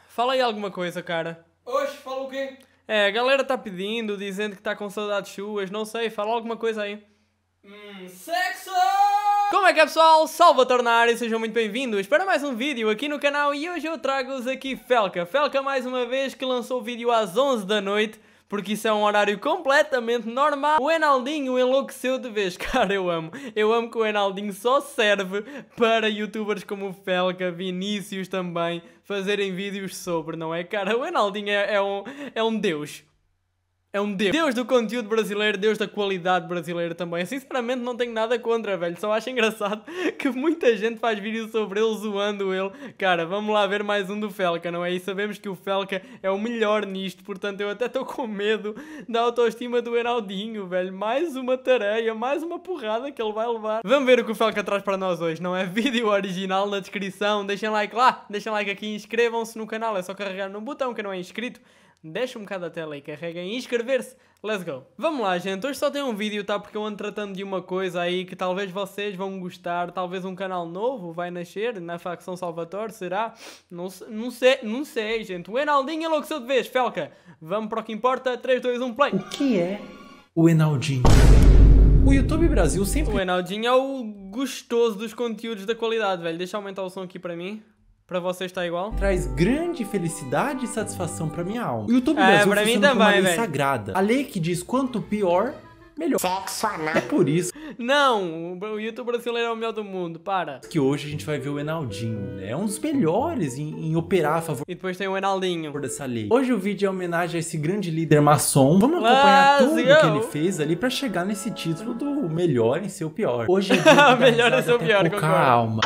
Fala aí alguma coisa, cara. Oxe, fala o quê? É, a galera tá pedindo, dizendo que tá com saudades suas, não sei, fala alguma coisa aí. Sexo! Como é que é, pessoal? Salvatore na área, sejam muito bem-vindos para mais um vídeo aqui no canal e hoje eu trago-vos aqui Felca. Felca mais uma vez que lançou o vídeo às 11 da noite, porque isso é um horário completamente normal. O Enaldinho enlouqueceu de vez, cara, eu amo que o Enaldinho só serve para youtubers como o Felca, Vinícius também, fazerem vídeos sobre, não é, cara? O Enaldinho é um deus. É um deus. Deus do conteúdo brasileiro, deus da qualidade brasileira também. Sinceramente não tenho nada contra, velho. Só acho engraçado que muita gente faz vídeos sobre ele, zoando ele. Cara, vamos lá ver mais um do Felca, não é? E sabemos que o Felca é o melhor nisto. Portanto, eu até estou com medo da autoestima do Enaldinho, velho. Mais uma tareia, mais uma porrada que ele vai levar. Vamos ver o que o Felca traz para nós hoje, não é? Vídeo original na descrição. Deixem like lá, deixem like aqui, inscrevam-se no canal. É só carregar no botão que não é inscrito. Deixa um bocado a tela e carreguem em inscrever-se. Let's go. Vamos lá, gente. Hoje só tem um vídeo, tá? Porque eu ando tratando de uma coisa aí que talvez vocês vão gostar. Talvez um canal novo vai nascer na facção Salvatore, será? Não sei, gente. O Enaldinho enlouqueceu de vez. Felca, vamos para o que importa. 3, 2, 1, play. O que é o Enaldinho? O YouTube Brasil sempre... O Enaldinho é o gostoso dos conteúdos da qualidade, velho. Deixa eu aumentar o som aqui para mim. Para vocês está igual? Traz grande felicidade e satisfação pra minha alma. O YouTube Brasil pra mim funciona como uma também, lei velho. sagrada. A lei que diz quanto pior, melhor. Sexo anal. É por isso Não, o YouTube brasileiro é o melhor do mundo, para. que hoje a gente vai ver o Enaldinho, né? É um dos melhores em operar a favor E depois tem o Enaldinho. dessa lei. Hoje o vídeo é homenagem a esse grande líder maçom. Vamos acompanhar tudo que ele fez ali pra chegar nesse título do melhor em ser o pior. Hoje é dia de dar Melhor em risada ser o até pior, pouca concordo. alma.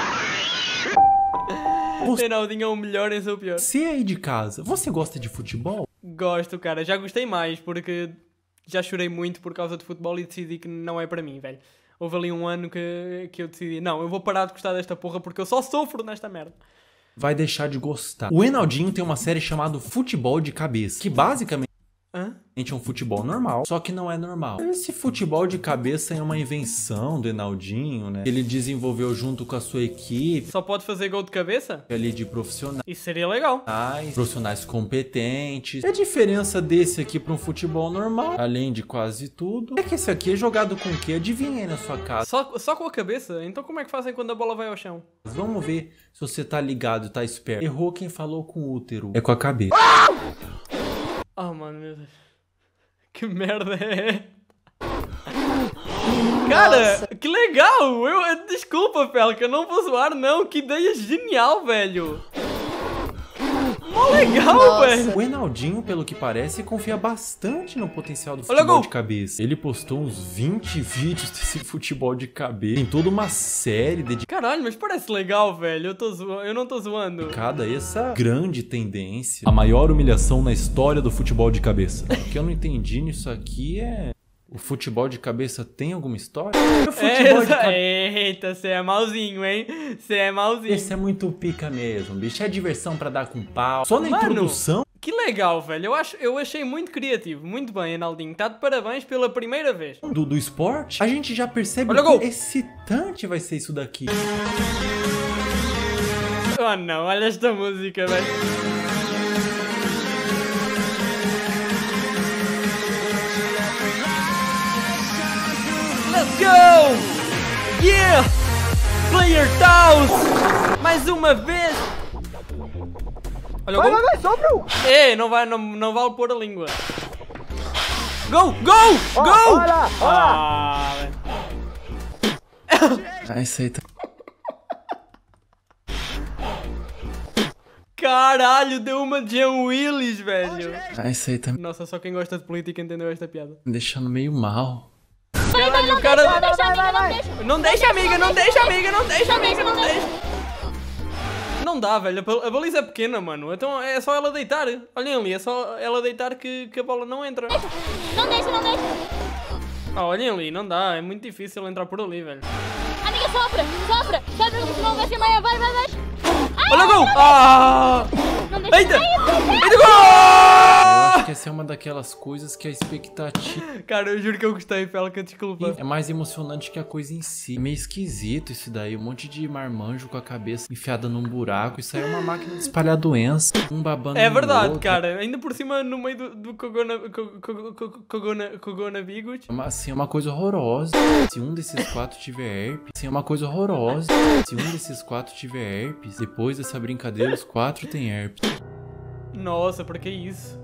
O Enaldinho é o melhor em ser o pior. Você aí de casa, você gosta de futebol? Gosto, cara. Já gostei mais, porque já chorei muito por causa de futebol e decidi que não é para mim, velho. Houve ali um ano que eu decidi, não, eu vou parar de gostar desta porra porque eu só sofro nesta merda. Vai deixar de gostar. O Enaldinho tem uma série chamada Futebol de Cabeça, que basicamente é um futebol normal, só que não é normal. Esse futebol de cabeça é uma invenção do Enaldinho, né? Ele desenvolveu junto com a sua equipe Só pode fazer gol de cabeça? ali de profissionais. Isso seria legal. Profissionais competentes. E a diferença desse aqui para um futebol normal, além de quase tudo, é que esse aqui é jogado com o quê? Adivinha aí na sua casa. Só com a cabeça? Então como é que fazem quando a bola vai ao chão? Vamos ver se você tá ligado, tá esperto. Errou quem falou com o útero. É com a cabeça. Oh, mano, meu Deus. Que merda é? Cara, que legal! Desculpa, Felca, eu não vou zoar, não. Que ideia genial, velho. Mó legal, velho. O Enaldinho, pelo que parece, confia bastante no potencial do futebol de cabeça. Ele postou uns 20 vídeos desse futebol de cabeça. Tem toda uma série Caralho, mas parece legal, velho. Eu não tô zoando. dedicada a essa grande tendência. A maior humilhação na história do futebol de cabeça. O que eu não entendi nisso aqui é... O futebol de cabeça tem alguma história? O futebol de cabeça... Eita, você é malzinho, hein? Você é malzinho. Esse é muito pica mesmo, bicho. É diversão pra dar com pau. Só na introdução... Que legal, velho. Eu achei muito criativo. Muito bem, Enaldinho. Tá de parabéns pela primeira vez. Do esporte, a gente já percebe Olha o o gol. quão excitante vai ser isso daqui. Oh, não. Olha esta música, velho. Let's go! Yeah! Player Taos! Mais uma vez! Olha o gol! Vai, sopro! Não vale pôr a língua. Gol! Gol! Gol! Olha! Velho. Isso aí tá... Caralho, deu uma John Willis, velho. Isso aí tá me Nossa, só quem gosta de política entendeu esta piada. deixando meio mal. Caralho, o cara... Vai! Não deixa, amiga, não deixa, amiga, não deixa, amiga, não deixa. Não dá, velho, a baliza é pequena, mano. Então é só ela deitar. Olhem ali, é só ela deitar que a bola não entra. Não deixa! Ah, olhem ali, não dá, é muito difícil entrar por ali, velho. Amiga, sopra! Sopra que não vai ser maior, vai! Olha o gol! Ah! Não deixa! Eita! Eita, Eu gol! acho que essa é uma daquelas coisas que a expectativa... Cara, eu juro que eu gostei, Felca, desculpa. É mais emocionante que a coisa em si. É meio esquisito isso daí. Um monte de marmanjo com a cabeça enfiada num buraco. Isso aí é uma máquina de espalhar doença. Um babando É no verdade, outro. cara. Ainda por cima, no meio do coronavírus. Assim, é uma coisa horrorosa. Se um desses 4 tiver herpes, assim, é uma coisa horrorosa. Se um desses 4 tiver herpes, depois dessa brincadeira, os 4 têm herpes. Nossa, pra que isso?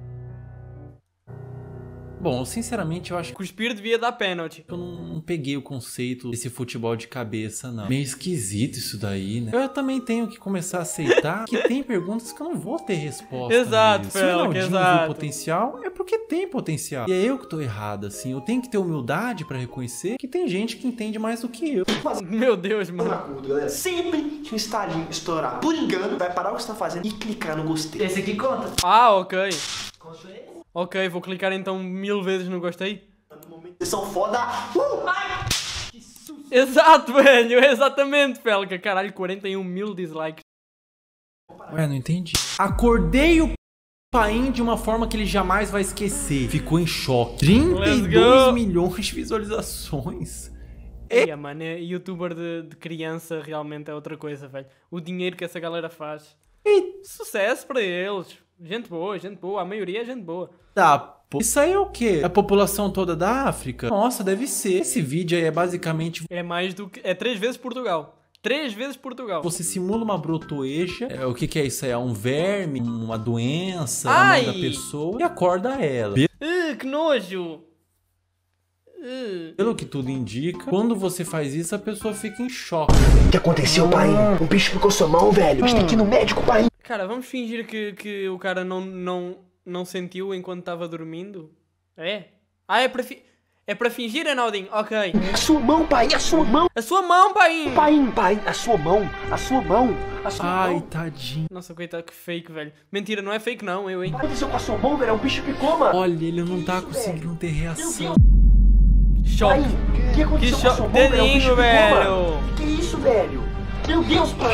Bom, sinceramente, eu acho que Cuspir devia dar pênalti. eu não peguei o conceito desse futebol de cabeça, não. Meio esquisito isso daí, né? Eu também tenho que começar a aceitar que tem perguntas que eu não vou ter resposta. Exato, mesmo. Se o Felca, Ronaldinho exato. viu potencial, é porque tem potencial. E é eu que tô errado, assim. Eu tenho que ter humildade pra reconhecer que tem gente que entende mais do que eu. Meu Deus, mano. Acordo, galera. Sempre que um estalinho estourar por engano, vai parar o que você tá fazendo e clicar no gostei. Esse aqui conta. Ah, ok. Ok, vou clicar então 1000 vezes no gostei. No momento, vocês são foda. Ai! Exato, velho. Exatamente, Felca. Caralho, 41.000 dislikes. Ué, não entendi. Acordei o Paim de uma forma que ele jamais vai esquecer. Ficou em choque. 32 milhões de visualizações. Mano, youtuber de criança realmente é outra coisa, velho. O dinheiro que essa galera faz. Sucesso para eles. Gente boa. A maioria é gente boa. Tá, pô. Isso aí é o quê? A população toda da África? Nossa, deve ser. Esse vídeo aí é basicamente... É mais do que... É 3 vezes Portugal. 3 vezes Portugal. Você simula uma brotoeja. O que é isso aí? É um verme, uma doença Ai! na mão da pessoa e acorda ela. Que nojo. Pelo que tudo indica, quando você faz isso, a pessoa fica em choque. O que aconteceu, pai? Um bicho picou sua mão, velho. A gente tem que ir no médico, pai. Cara, vamos fingir que o cara não sentiu enquanto estava dormindo? É? Ah, é para fingir, Ronaldinho? Ok. A sua mão, pai. A sua mão. A sua mão, pai! Pai. A sua mão. A sua mão. A sua Ai, mão. tadinho. Nossa, coitado, que fake, velho. Mentira, não é fake não, eu, hein? O que aconteceu com a sua mão, velho? Um bicho picou, mano. Olha, ele não tá conseguindo ter reação. Choque. O que aconteceu com a sua mão, velho? Um bicho Dedinho, picou, velho. mano. Que isso, velho? Meu Deus, pai.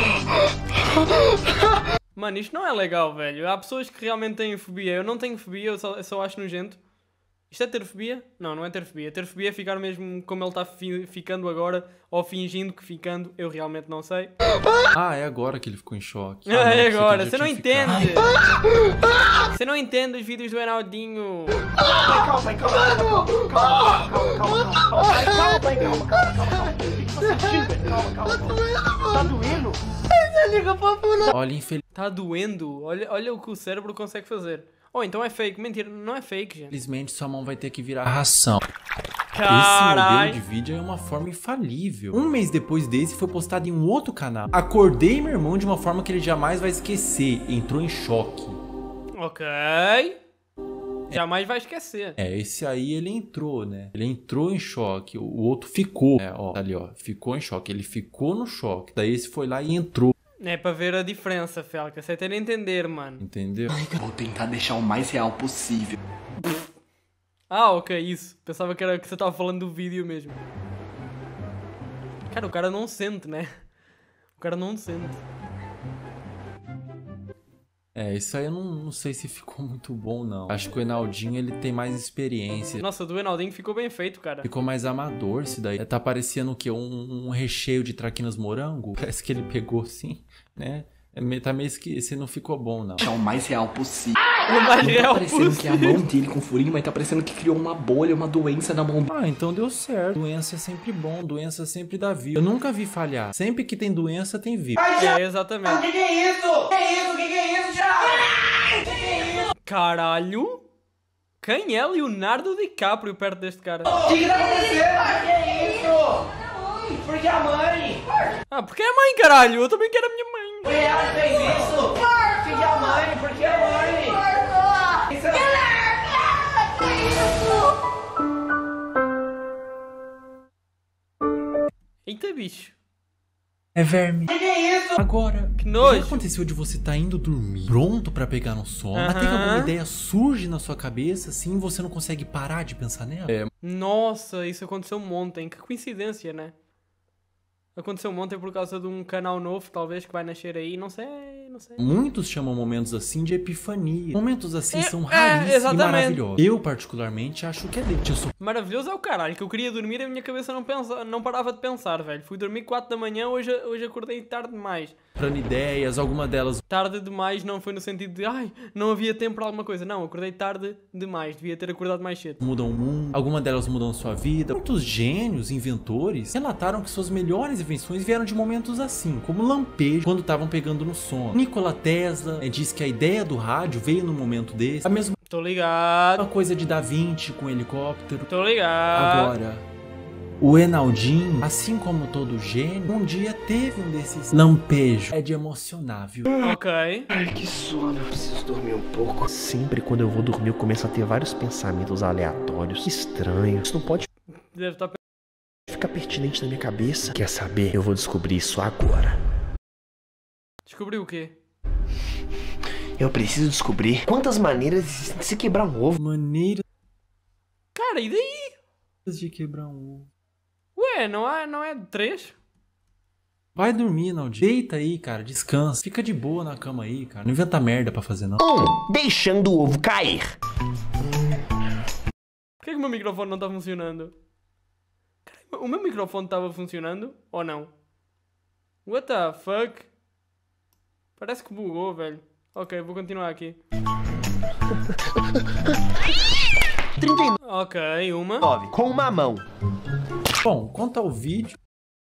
Mano, isto não é legal, velho. Há pessoas que realmente têm fobia. Eu não tenho fobia, eu só acho nojento. Isto é ter fobia? Não, não é ter fobia. Ter fobia é ficar mesmo como ele está ficando agora, ou fingindo que ficando, eu realmente não sei. Ah, é agora que ele ficou em choque. É agora, você não entende. Você não entende os vídeos do Ronaldinho. Calma, pai, calma. Tá doendo? Olha, infelizmente Tá doendo? Olha o que o cérebro consegue fazer. Ou então é fake. Mentira, não é fake, gente. sua mão vai ter que virar ração. Esse Caralho. modelo de vídeo é uma forma infalível. Um mês depois desse, foi postado em um outro canal. Acordei meu irmão de uma forma que ele jamais vai esquecer. Entrou em choque. Ok. Jamais vai esquecer. Esse aí ele entrou, né? Ele entrou em choque. O outro ficou. Tá ali, ó. Ficou em choque. Ele ficou no choque. Daí esse foi lá e entrou. É pra ver a diferença, Felca. Você tem de entender, mano. Entendeu? Vou tentar deixar o mais real possível. Ah, ok, isso. Pensava que você tava falando do vídeo mesmo. Cara, o cara não sente, né? O cara não sente. Isso aí eu não sei se ficou muito bom, não. Acho que o Ronaldinho, ele tem mais experiência. Nossa, do Ronaldinho ficou bem feito, cara. Ficou mais amador esse daí. Tá parecendo o quê? Um recheio de traquinas morango? Parece que ele pegou assim, né? Tá meio que esse não ficou bom, não. Deixar o mais real possível. O mais Não real tá parecendo possível. que é a mão dele com furinho, mas tá parecendo que criou uma bolha, uma doença na mão. Ah, então deu certo. Doença é sempre bom, doença sempre dá vida. Eu nunca vi falhar. Sempre que tem doença, tem vida. É, exatamente. Que é isso? Que é isso, Thiago? Caralho? Quem é Leonardo DiCaprio perto deste cara? O que tá acontecendo? Que é isso? Por que a mãe? Ah, porque é a mãe, caralho. Eu também quero a minha mãe. Por que ela fez isso? Por que a mãe? Por que a mãe? Isso Eita, bicho. É verme. Que é isso? Agora, Que já nojo. aconteceu de você tá indo dormir, pronto pra pegar no sono, até que alguma ideia surge na sua cabeça, assim, e você não consegue parar de pensar nela? Nossa, isso aconteceu ontem. Que coincidência, né? Aconteceu ontem por causa de um canal novo, talvez, que vai nascer aí. Não sei não sei. Muitos chamam momentos assim de epifania. Momentos assim são raríssimos e maravilhosos. Eu, particularmente, acho que é dele. Maravilhoso é o caralho, que eu queria dormir e a minha cabeça não parava de pensar, velho. Fui dormir 4 da manhã, hoje acordei tarde demais. Comprando ideias, alguma delas... Tarde demais não foi no sentido de, ai, não havia tempo para alguma coisa. Não, acordei tarde demais, devia ter acordado mais cedo. Mudam o mundo, alguma delas mudam sua vida. Muitos gênios, inventores, relataram que suas melhores invenções vieram de momentos assim, como lampejo, quando estavam pegando no sono. Nikola Tesla diz que a ideia do rádio veio no momento desse. A mesma Tô ligado. coisa de Da Vinci com o helicóptero. Tô ligado. Agora... O Enaldinho, assim como todo gênio, um dia teve um desses lampejos. É de emocionar, viu? Ok. Ai, que sono, eu preciso dormir um pouco. Sempre quando eu vou dormir eu começo a ter vários pensamentos aleatórios, estranhos. Isso não pode Deve estar... ficar pertinente na minha cabeça. Quer saber? Eu vou descobrir isso agora. Descobriu o quê? Eu preciso descobrir quantas maneiras existem de se quebrar um ovo. Maneiras Cara, e daí? de quebrar um ovo. Ué, não é 3? Vai dormir, Naldinho. Deita aí, cara. Descansa. Fica de boa na cama aí, cara. Não inventa merda pra fazer, não. Deixando o ovo cair. Por que o meu microfone não tá funcionando? Caramba, o meu microfone estava funcionando? Ou não? What the fuck? Parece que bugou, velho. Ok, vou continuar aqui. 39 Ok, uma. com uma mão. Bom, quanto ao vídeo...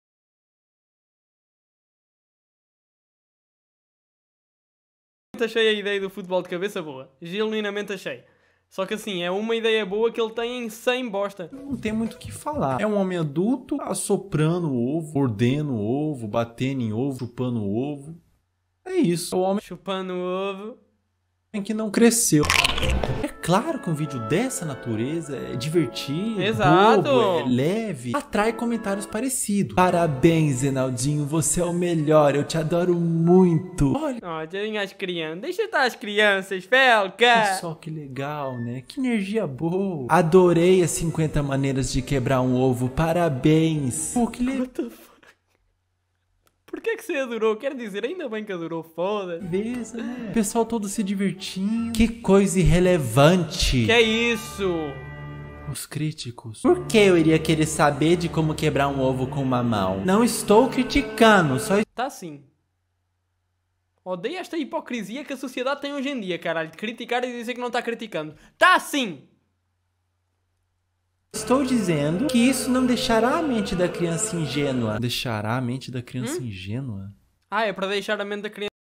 Achei a ideia do futebol de cabeça boa. Genuinamente achei. Só que assim, é uma ideia boa que ele tem em 100 bosta. Não tem muito o que falar. É um homem adulto assoprando o ovo, mordendo o ovo, batendo em ovo, chupando o ovo. É isso. É o homem Chupando o ovo. que não cresceu. É claro que um vídeo dessa natureza é divertido, Exato. bobo, é leve, atrai comentários parecidos. Parabéns, Enaldinho, você é o melhor, eu te adoro muito. Olha Ó, tem as crianças. Deixa estar as crianças, Felca. só que legal, né? Que energia boa. Adorei as 50 maneiras de quebrar um ovo, parabéns. Pô, que legal. What the fuck? Por que você adorou? Quer dizer, ainda bem que adorou, foda. Beleza, né? O pessoal todo se divertindo. Que coisa irrelevante. Que é isso? Os críticos. Por que eu iria querer saber de como quebrar um ovo com uma mão? Não estou criticando, só Tá assim. Odeio esta hipocrisia que a sociedade tem hoje em dia, caralho. De criticar e dizer que não está criticando. Tá assim. estou dizendo que isso não deixará a mente da criança ingênua. Deixará a mente da criança ingênua? Ah, é para deixar a mente da criança.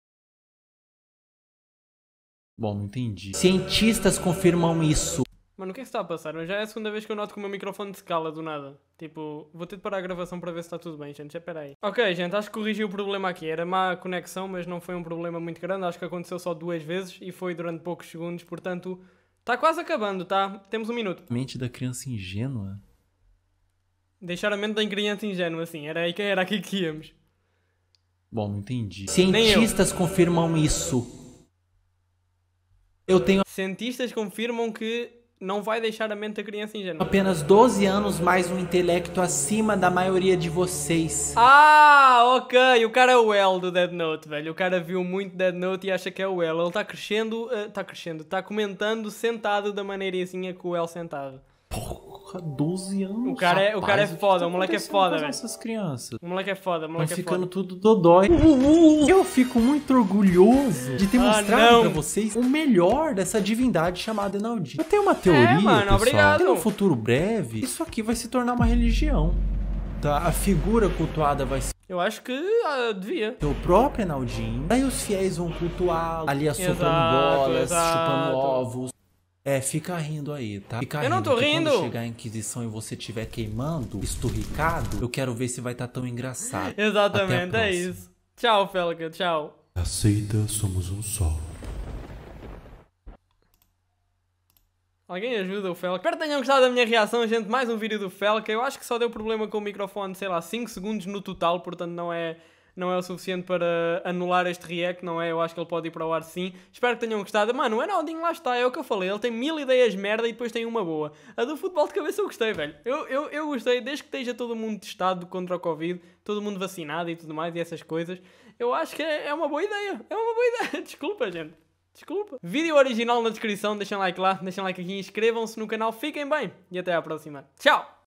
Bom, não entendi. Cientistas confirmam isso. Mano, o que é que está a passar? Já é a segunda vez que eu noto que o meu microfone descala do nada. Tipo, vou ter de parar a gravação para ver se está tudo bem, gente. Espera aí. Ok, gente, acho que corrigi o problema aqui. Era má conexão, mas não foi um problema muito grande. Acho que aconteceu só 2 vezes e foi durante poucos segundos. Portanto, está quase acabando, tá? Temos 1 minuto. Mente da criança ingênua? Deixar a mente da criança ingênua, assim. Era aqui que íamos. Bom, não entendi. Cientistas confirmam isso. Eu tenho Cientistas confirmam que não vai deixar a mente da criança ingênua. apenas 12 anos mais um intelecto acima da maioria de vocês. Ah, ok. O cara é o L do Dead Note, velho. O cara viu muito Dead Note e acha que é o L. Ele está crescendo, está comentando sentado da maneirinha que o L sentado. Porra, 12 anos. O cara é foda, o moleque é foda, velho. Essas crianças O moleque é foda, o estão moleque é ficando foda. tudo dodói. Eu fico muito orgulhoso de ter mostrado pra vocês o melhor dessa divindade chamada Enaldinho. Eu tenho uma teoria, mano, pessoal. obrigado. Em um futuro breve, isso aqui vai se tornar uma religião. Tá? A figura cultuada vai ser Eu acho que devia. o próprio Enaldinho. Aí os fiéis vão cultuá-lo, ali assoprando Exato, bolas, exato. chupando ovos. É, fica rindo aí, tá? Fica Eu não tô que rindo. Quando chegar a Inquisição e você estiver queimando, esturricado, eu quero ver se vai estar tão engraçado. Exatamente, Até a é próxima. isso. Tchau, Felca, tchau. Aceita, somos um só. Alguém ajuda o Felca. Espero que tenham gostado da minha reação, gente. Mais um vídeo do Felca. Eu acho que só deu problema com o microfone, sei lá, 5 segundos no total, portanto não é o suficiente para anular este react, não é? Eu acho que ele pode ir para o ar sim. Espero que tenham gostado. Mano, o Enaldinho lá está, é o que eu falei. Ele tem 1000 ideias merda e depois tem uma boa. A do futebol de cabeça eu gostei, velho. Eu gostei, desde que esteja todo mundo testado contra o Covid, todo mundo vacinado e tudo mais e essas coisas. Eu acho que é uma boa ideia. É uma boa ideia. Desculpa, gente. Desculpa. Vídeo original na descrição. Deixem like lá, deixem like aqui, inscrevam-se no canal. Fiquem bem e até à próxima. Tchau!